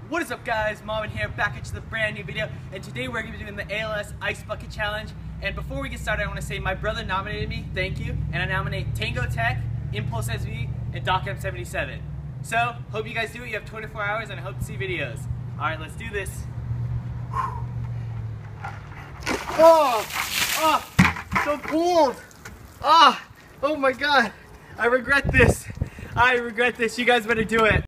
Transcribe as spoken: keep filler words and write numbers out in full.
What is up, guys? Marvin here, back at you with a brand new video, and today we're going to be doing the A L S Ice Bucket Challenge. And before we get started, I want to say my brother nominated me, thank you, and I nominate TangoTek, ImpulseSV, and Docm seventy-seven. So, hope you guys do it. You have twenty-four hours, and I hope to see videos. Alright, let's do this. Oh! Oh! So cold! Ah! Oh, oh my god! I regret this! I regret this. You guys better do it.